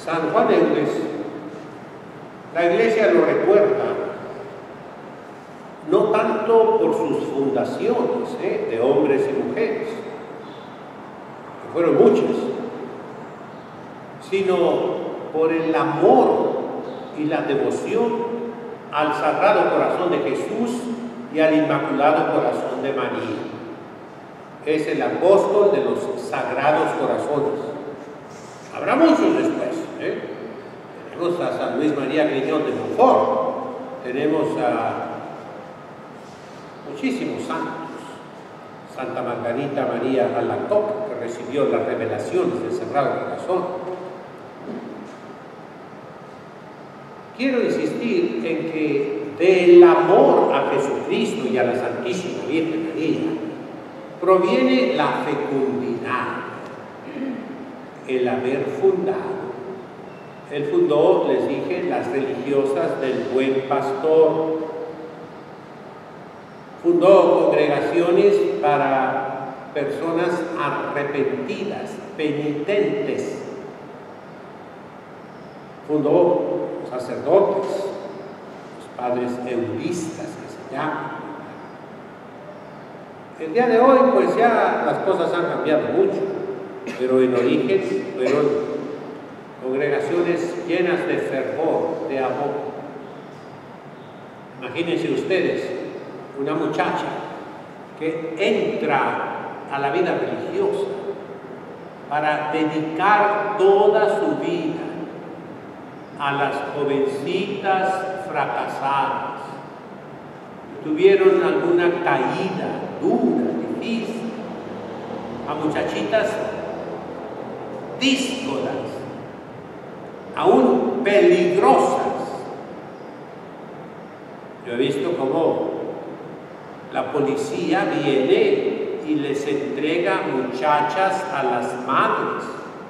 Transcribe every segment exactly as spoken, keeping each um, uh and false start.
San Juan Eudes, la Iglesia lo recuerda, no tanto por sus fundaciones ¿eh? de hombres y mujeres, que fueron muchas, sino por el amor y la devoción al Sagrado Corazón de Jesús y al Inmaculado Corazón de María. Es el apóstol de los Sagrados Corazones. Habrá muchos después. ¿eh? Tenemos a San Luis María Griñón de Montfort, tenemos a muchísimos santos. Santa Margarita María Alacoque, que recibió las revelaciones del Sagrado Corazón. Quiero insistir en que del amor a Jesucristo y a la Santísima Virgen María proviene la fecundidad, el haber fundado. Él fundó, les dije, las religiosas del Buen Pastor. Fundó congregaciones para personas arrepentidas, penitentes. Fundó sacerdotes, los padres eudistas que se llaman. El día de hoy, pues ya las cosas han cambiado mucho, pero en origen fueron congregaciones llenas de fervor, de amor. Imagínense ustedes una muchacha que entra a la vida religiosa para dedicar toda su vida a las jovencitas fracasadas, que tuvieron alguna caída dura, difícil, a muchachitas díscolas, aún peligrosas. Yo he visto cómo la policía viene y les entrega muchachas a las madres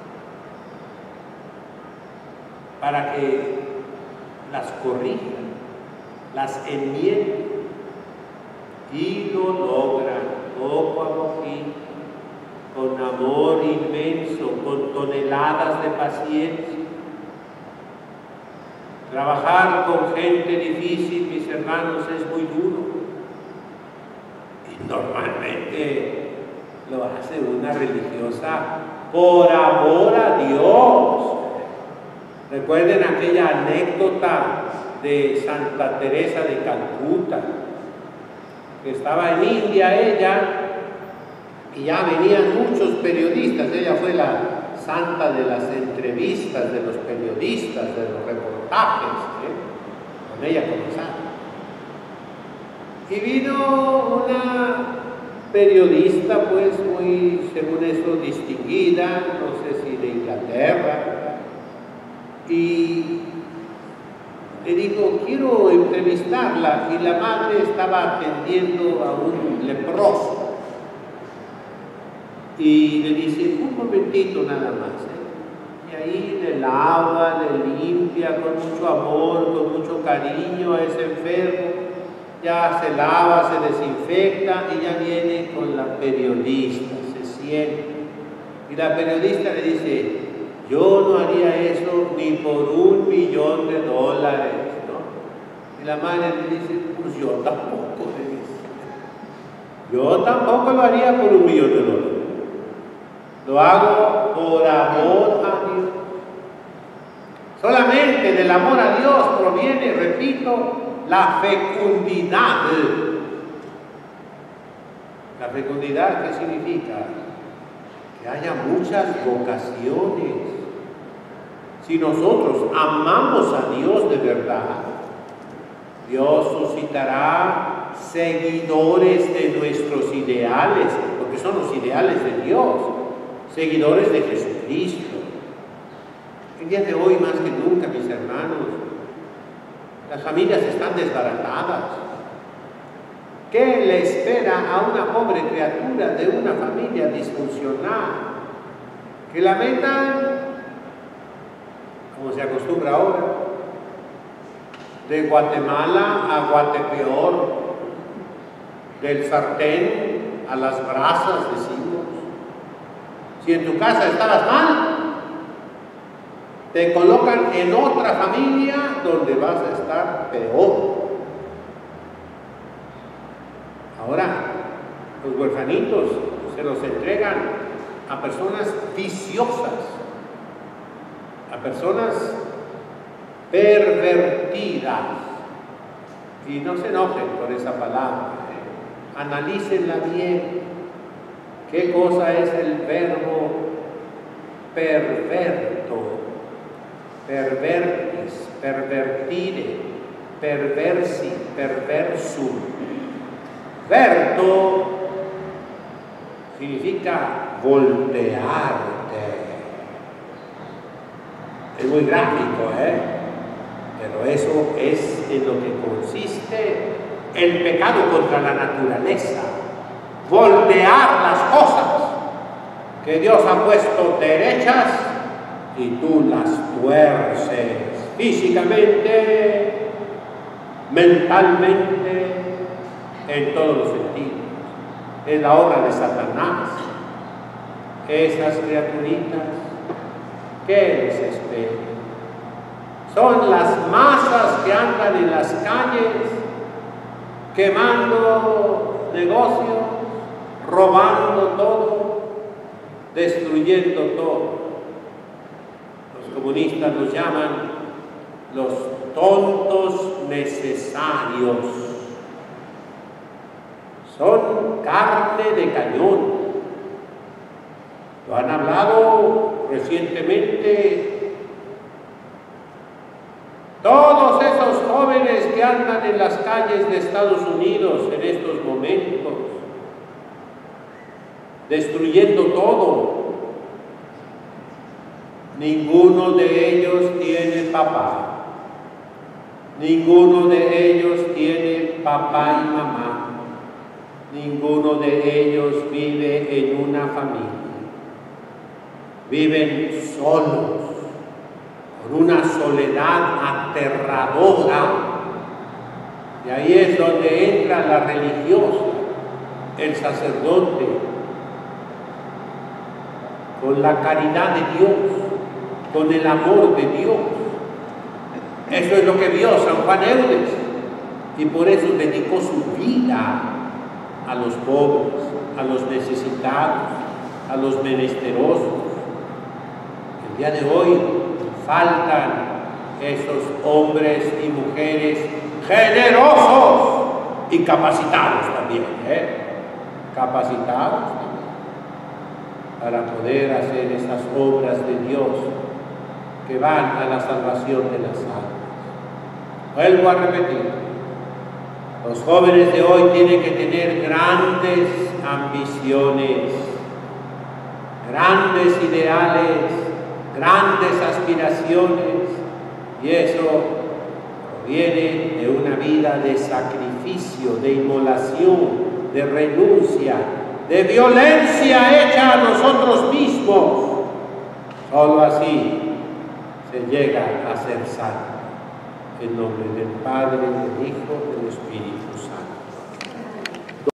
para que las corrijan, las enmienden, y lo logran poco a poquito, con amor inmenso, con toneladas de paciencia. Trabajar con gente difícil, mis hermanos, es muy duro. Y normalmente lo hace una religiosa por amor a Dios. Recuerden aquella anécdota de Santa Teresa de Calcuta, que estaba en India ella, y ya venían muchos periodistas. Ella fue la santa de las entrevistas, de los periodistas, de los reportajes, ¿eh? Con ella comenzaron. Y vino una periodista, pues muy, según eso, distinguida, no sé si de Inglaterra, y le dijo, quiero entrevistarla, y la madre estaba atendiendo a un leproso. Y le dice, un momentito nada más, ¿eh? Y ahí le lava, le limpia con mucho amor, con mucho cariño a ese enfermo. Ya se lava, se desinfecta y ya viene con la periodista, se sienta. Y la periodista le dice, yo no haría eso ni por un millón de dólares, ¿no? Y la madre le dice, pues yo tampoco, le dice. Yo tampoco lo haría por un millón de dólares. Lo hago por amor a Dios. Solamente del amor a Dios proviene, repito, la fecundidad. La fecundidad, ¿qué significa? Que haya muchas vocaciones. Si nosotros amamos a Dios de verdad, Dios suscitará seguidores de nuestros ideales, porque son los ideales de Dios, seguidores de Jesucristo. El día de hoy, más que nunca, mis hermanos, las familias están desbaratadas. ¿Qué le espera a una pobre criatura de una familia disfuncional? Que la metan, como se acostumbra ahora, de Guatemala a Guatepeor, del sartén a las brasas, decimos. Si en tu casa estabas mal, te colocan en otra familia donde vas a estar peor. Ahora, los huerfanitos se los entregan a personas viciosas, a personas pervertidas. Y no se enojen por esa palabra, ¿eh? Analícenla bien. ¿Qué cosa es el verbo perverto? Pervertis, pervertire, perversi, perversum. Verto significa voltearte. Es muy gráfico, ¿eh? Pero eso es en lo que consiste el pecado contra la naturaleza. Voltear las cosas que Dios ha puesto derechas y tú las tuerces físicamente, mentalmente, en todos los sentidos. Es la obra de Satanás. Esas criaturitas, ¿qué les espera? Son las masas que andan en las calles quemando negocios, robando todo, destruyendo todo. Los comunistas los llaman los tontos necesarios. Son carne de cañón. Lo han hablado recientemente. Todos esos jóvenes que andan en las calles de Estados Unidos en estos momentos, destruyendo todo, ninguno de ellos tiene papá, ninguno de ellos tiene papá y mamá, ninguno de ellos vive en una familia, viven solos, con una soledad aterradora. Y ahí es donde entra la religiosa, el sacerdote, con la caridad de Dios, con el amor de Dios. Eso es lo que vio San Juan Eudes, y por eso dedicó su vida a los pobres, a los necesitados, a los menesterosos. El día de hoy faltan esos hombres y mujeres generosos y capacitados también, ¿eh? Capacitados también, para poder hacer esas obras de Dios que van a la salvación de las almas. Vuelvo a repetir, los jóvenes de hoy tienen que tener grandes ambiciones, grandes ideales, grandes aspiraciones, y eso proviene de una vida de sacrificio, de inmolación, de renuncia, de violencia hecha a nosotros mismos. Solo así se llega a ser santo. En nombre del Padre, del Hijo, del Espíritu Santo.